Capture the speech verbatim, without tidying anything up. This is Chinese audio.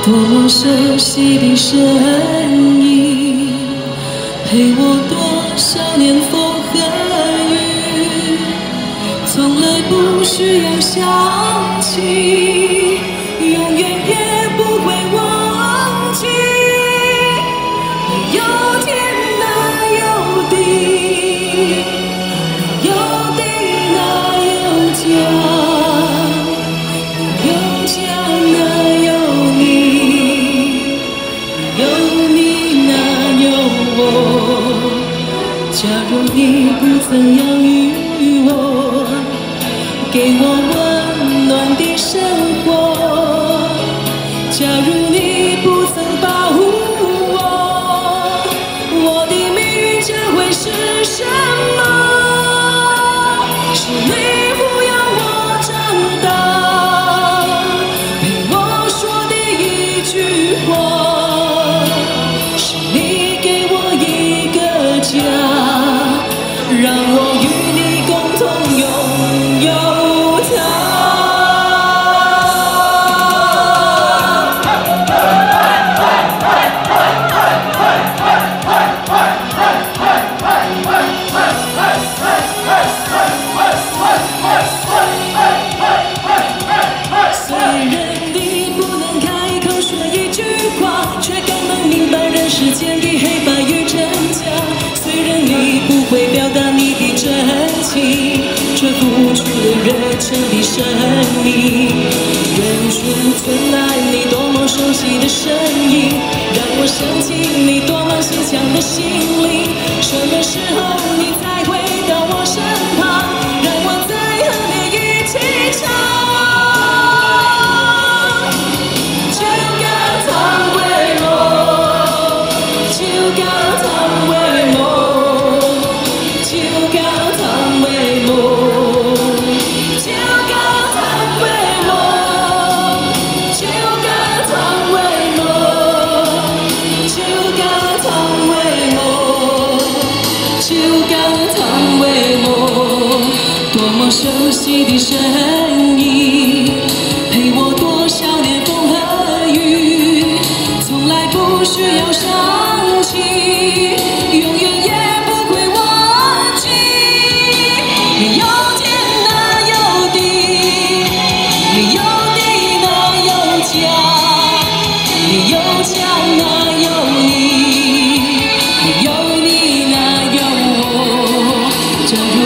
多么熟悉的声音，陪我多少年风和雨，从来不需要想起，永远也不会忘记。有天哪有地，有地哪有家。 假如你不曾养育我，给我温暖的生活；假如你不曾保护我，我的命运将会是什么？是你抚养我长大，陪我说的一句话，是你给我一个家。 让我与你共同拥有它。虽然你不能开口说一句话，却更能明白人世间的黑白与真假。虽然你不会表达。 真情，却付出了热忱的生命。远处传来你多么熟悉的声音，让我想起你多么坚强的心灵。什么时候你才会到我身旁，让我再和你一起唱？就教堂为我，就教堂为我。 熟悉的声音，陪我多少年风和雨，从来不需要想起，永远也不会忘记。有天哪有地，有地哪有家，有家哪有你，有你哪有我。